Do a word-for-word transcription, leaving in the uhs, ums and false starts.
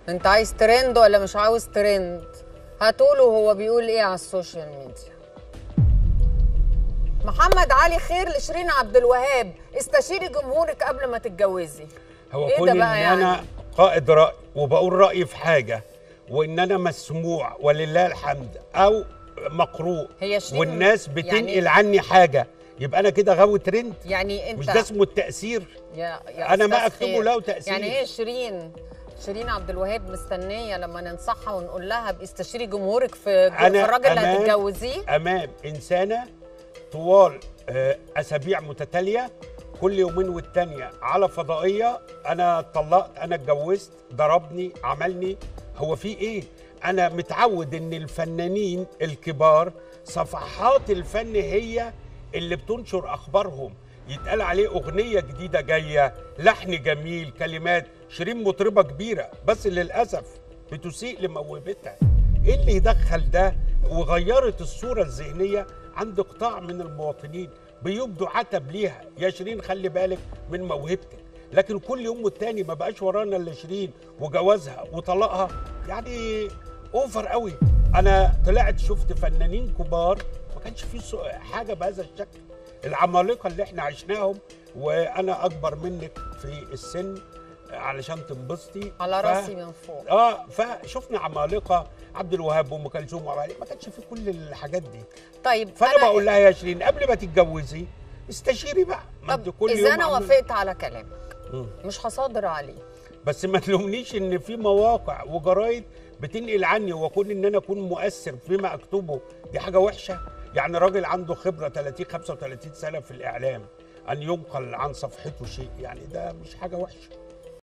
انت عايز ترند ولا مش عاوز ترند؟ هتقوله هو بيقول ايه على السوشيال ميديا. محمد علي خير لشيرين عبد الوهاب، استشيري جمهورك قبل ما تتجوزي. هو إيه كون ده ان بقى يعني؟ انا قائد راي وبقول رايي في حاجه وان انا مسموع ولله الحمد او مقروء هي شيرين والناس بتنقل يعني عني حاجه، يبقى انا كده غاوي ترند؟ يعني انت مش ده اسمه التأثير؟ يا يا انا ما أستاذ اكتبه خير. له تأثير. يعني هي شيرين شيرين عبد الوهاب مستنيه لما ننصحها ونقول لها باستشيري جمهورك في في الراجل اللي هتتجوزيه؟ امام انسانه طوال آه، اسابيع متتاليه كل يومين والتانيه على فضائيه، انا اتطلقت، انا اتجوزت، ضربني، عملني، هو في ايه؟ انا متعود ان الفنانين الكبار صفحات الفن هي اللي بتنشر اخبارهم، يتقال عليه اغنيه جديده جايه، لحن جميل، كلمات. شيرين مطربه كبيره بس للاسف بتسيء لموهبتها. ايه اللي يدخل ده؟ وغيرت الصوره الذهنيه عند قطاع من المواطنين، بيبدوا عتب ليها. يا شيرين خلي بالك من موهبتك، لكن كل يوم والتاني ما بقاش ورانا الا شيرين وجوازها وطلاقها، يعني اوفر قوي. انا طلعت شفت فنانين كبار ما كانش في حاجه بهذا الشكل. العمالقه اللي احنا عشناهم، وانا اكبر منك في السن علشان تنبسطي على راسي من فوق. اه فشفنا عمالقه، عبد الوهاب وام كلثوم وعلي، ما كانش في كل الحاجات دي. طيب فانا بقول لها يا شيرين قبل ما تتجوزي استشيري بقى. ما طب انت كل اذا يوم انا عمال... وافقت على كلامك مش هصادر عليه، بس ما تلومنيش ان في مواقع وجرايد بتنقل عني، واكون ان انا اكون مؤثر فيما اكتبه دي حاجه وحشه؟ يعني راجل عنده خبره ثلاثين خمسة وثلاثين سنه في الاعلام ان ينقل عن صفحته شيء، يعني ده مش حاجه وحشه.